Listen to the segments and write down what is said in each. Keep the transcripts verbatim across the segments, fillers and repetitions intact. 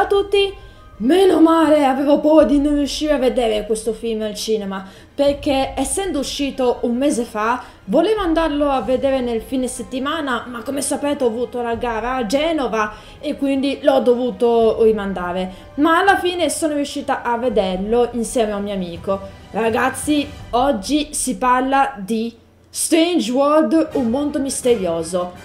tutti! Meno male, avevo paura di non riuscire a vedere questo film al cinema, perché essendo uscito un mese fa, volevo andarlo a vedere nel fine settimana, ma come sapete ho avuto la gara a Genova e quindi l'ho dovuto rimandare. Ma alla fine sono riuscita a vederlo insieme a un mio amico. Ragazzi, oggi si parla di Strange World, un mondo misterioso.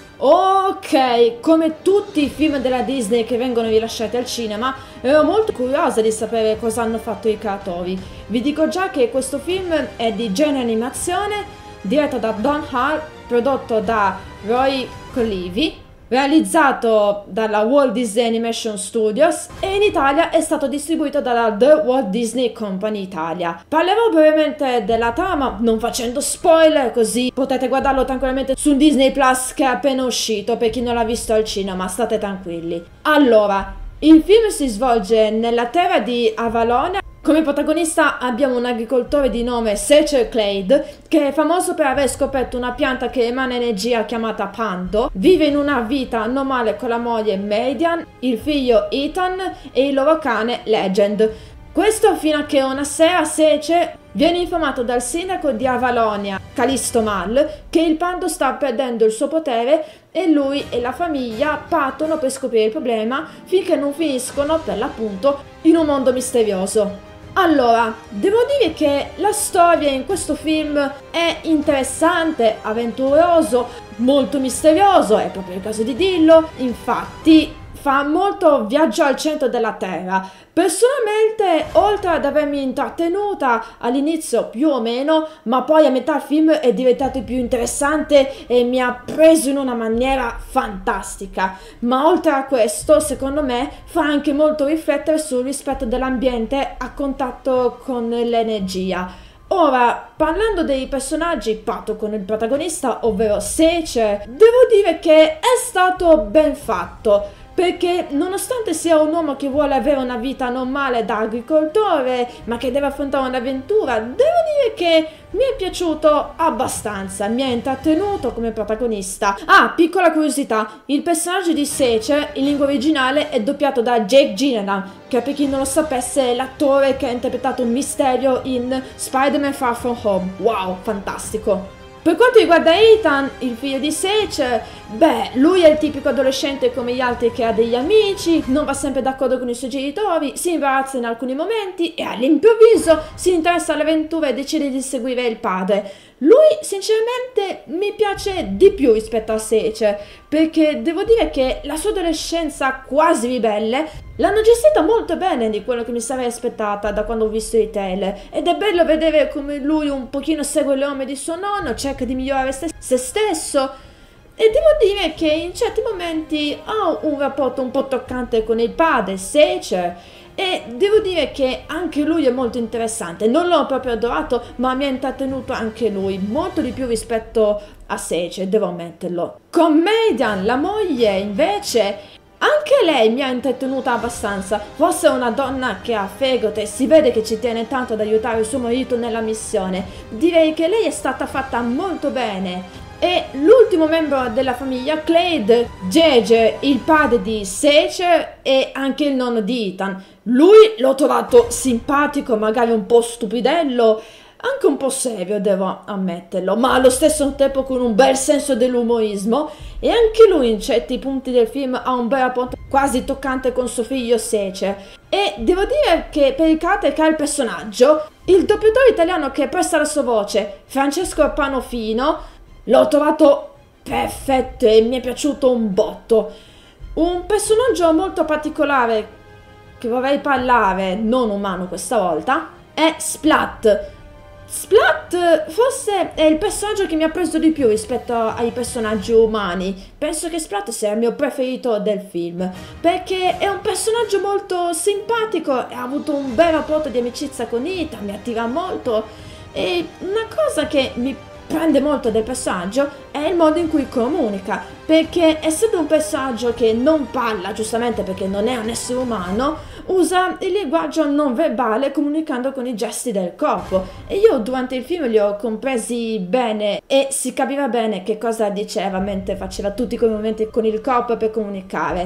Ok, come tutti i film della Disney che vengono rilasciati al cinema, ero molto curiosa di sapere cosa hanno fatto i creatori. Vi dico già che questo film è di genere animazione, diretto da Don Hall, prodotto da Roy Collivi, realizzato dalla Walt Disney Animation Studios e in Italia è stato distribuito dalla The Walt Disney Company Italia. Parlerò brevemente della trama, non facendo spoiler, così potete guardarlo tranquillamente su Disney Plus che è appena uscito per chi non l'ha visto al cinema, state tranquilli. Allora, il film si svolge nella terra di Avalonia. Come protagonista abbiamo un agricoltore di nome Secher Clade, che è famoso per aver scoperto una pianta che emana energia chiamata Pando. Vive in una vita normale con la moglie Meridian, il figlio Ethan e il loro cane Legend. Questo fino a che una sera Secher viene informato dal sindaco di Avalonia, Callisto Mal, che il Pando sta perdendo il suo potere e lui e la famiglia partono per scoprire il problema finché non finiscono, per l'appunto, in un mondo misterioso. Allora, devo dire che la storia in questo film è interessante, avventuroso, molto misterioso, è proprio il caso di dirlo. Infatti, fa molto viaggio al centro della Terra. Personalmente, oltre ad avermi intrattenuta all'inizio più o meno, ma poi a metà film è diventato più interessante e mi ha preso in una maniera fantastica. Ma oltre a questo, secondo me, fa anche molto riflettere sul rispetto dell'ambiente a contatto con l'energia. Ora, parlando dei personaggi, parto con il protagonista, ovvero Secher. Devo dire che è stato ben fatto, perché nonostante sia un uomo che vuole avere una vita normale da agricoltore, ma che deve affrontare un'avventura, devo dire che mi è piaciuto abbastanza, mi ha intrattenuto come protagonista. Ah, piccola curiosità, il personaggio di Secher in lingua originale è doppiato da Jake Gyllenhaal, che per chi non lo sapesse è l'attore che ha interpretato Mysterio in Spider-Man Far From Home. Wow, fantastico! Per quanto riguarda Ethan, il figlio di Secher, beh, lui è il tipico adolescente come gli altri che ha degli amici, non va sempre d'accordo con i suoi genitori, si imbarazza in alcuni momenti e all'improvviso si interessa all'avventura e decide di seguire il padre. Lui sinceramente mi piace di più rispetto a Secher, perché devo dire che la sua adolescenza quasi ribelle l'hanno gestita molto bene di quello che mi sarei aspettata da quando ho visto i trailer, ed è bello vedere come lui un pochino segue le orme di suo nonno, cerca di migliorare se, se stesso, e devo dire che in certi momenti ha un rapporto un po' toccante con il padre, Secher, e devo dire che anche lui è molto interessante. Non l'ho proprio adorato, ma mi ha intrattenuto anche lui, molto di più rispetto a Secher, devo ammetterlo. Con Meridian, la moglie, invece, anche lei mi ha intrattenuta abbastanza. Forse è una donna che ha fegato e si vede che ci tiene tanto ad aiutare suo marito nella missione. Direi che lei è stata fatta molto bene. E l'ultimo membro della famiglia, Clade, Gege, il padre di Secher e anche il nonno di Ethan. Lui l'ho trovato simpatico, magari un po' stupidello, anche un po' serio, devo ammetterlo, ma allo stesso tempo con un bel senso dell'umorismo, e anche lui in certi punti del film ha un bel rapporto quasi toccante con suo figlio Secher. E devo dire che per il carattere che ha il personaggio, il doppiatore italiano che presta la sua voce, Francesco Panofino, l'ho trovato perfetto e mi è piaciuto un botto. Un personaggio molto particolare che vorrei parlare, non umano questa volta, è Splat. Splat forse è il personaggio che mi ha preso di più rispetto ai personaggi umani. Penso che Splat sia il mio preferito del film, perché è un personaggio molto simpatico e ha avuto un bel rapporto di amicizia con Ethan, mi attira molto. E una cosa che mi prende molto del personaggio è il modo in cui comunica, perché essendo un personaggio che non parla, giustamente perché non è un essere umano, usa il linguaggio non verbale comunicando con i gesti del corpo, e io durante il film li ho compresi bene e si capiva bene che cosa diceva mentre faceva tutti quei movimenti con il corpo per comunicare.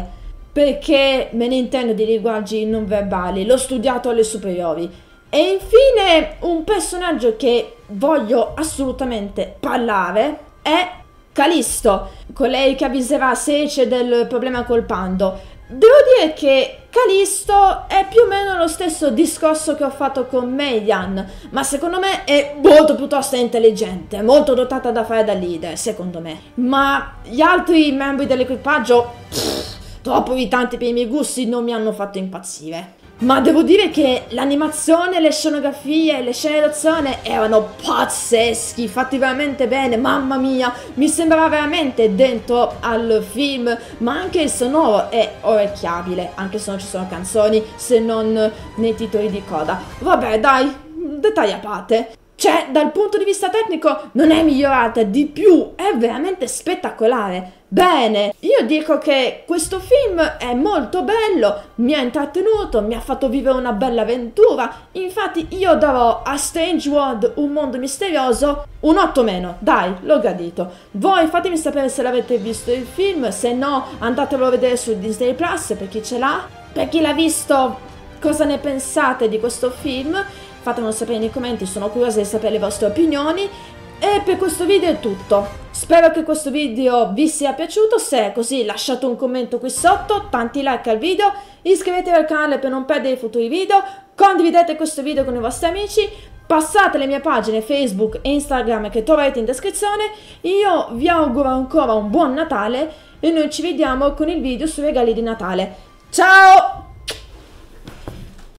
perché me ne intendo di linguaggi non verbali, l'ho studiato alle superiori. E infine un personaggio che voglio assolutamente parlare è Callisto, colei che avviserà Seiche del problema col Pando. Devo dire che Callisto è più o meno lo stesso discorso che ho fatto con Meian, ma secondo me è molto piuttosto intelligente, molto dotata da fare da leader, secondo me. Ma gli altri membri dell'equipaggio, pff, troppo irritanti per i miei gusti, non mi hanno fatto impazzire. Ma devo dire che l'animazione, le scenografie, le scene d'azione erano pazzeschi, fatti veramente bene, mamma mia, mi sembrava veramente dentro al film, ma anche il sonoro è orecchiabile, anche se non ci sono canzoni, se non nei titoli di coda. Vabbè, dai, dettagli a parte. Cioè, dal punto di vista tecnico non è migliorata, di più, è veramente spettacolare. Bene, io dico che questo film è molto bello, mi ha intrattenuto, mi ha fatto vivere una bella avventura, infatti io darò a Strange World, un mondo misterioso, un otto meno, dai, l'ho gradito. Voi fatemi sapere se l'avete visto il film, se no andatelo a vedere su Disney Plus per chi ce l'ha. Per chi l'ha visto, cosa ne pensate di questo film? Fatemelo sapere nei commenti, sono curiosa di sapere le vostre opinioni. E per questo video è tutto. Spero che questo video vi sia piaciuto, se è così lasciate un commento qui sotto, tanti like al video, iscrivetevi al canale per non perdere i futuri video, condividete questo video con i vostri amici, passate le mie pagine Facebook e Instagram che troverete in descrizione. Io vi auguro ancora un buon Natale e noi ci vediamo con il video sui regali di Natale. Ciao!